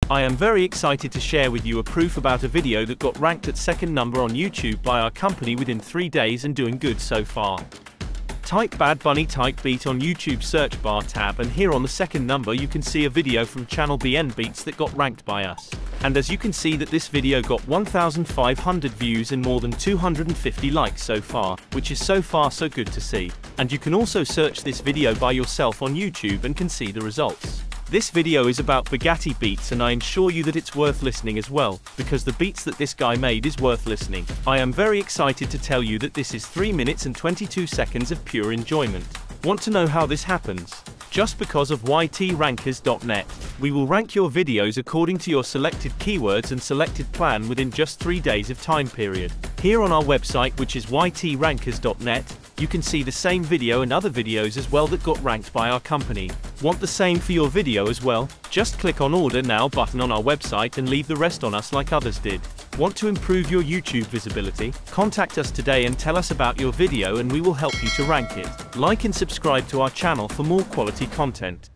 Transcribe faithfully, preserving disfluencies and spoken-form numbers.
I am very excited to share with you a proof about a video that got ranked at second number on YouTube by our company within three days and doing good so far. Type Bad Bunny type beat on YouTube search bar tab, and here on the second number you can see a video from channel B N Beats that got ranked by us. And as you can see that this video got one thousand five hundred views and more than two hundred fifty likes so far, which is so far so good to see. And you can also search this video by yourself on YouTube and can see the results. This video is about Bugatti beats, and I assure you that it's worth listening as well, because the beats that this guy made is worth listening. I am very excited to tell you that this is three minutes and twenty-two seconds of pure enjoyment. Want to know how this happens? Just because of Y T rankers dot net. We will rank your videos according to your selected keywords and selected plan within just three days of time period. Here on our website, which is Y T rankers dot net, you can see the same video and other videos as well that got ranked by our company. Want the same for your video as well? Just click on Order Now button on our website and leave the rest on us like others did. Want to improve your YouTube visibility? Contact us today and tell us about your video and we will help you to rank it. Like and subscribe to our channel for more quality content.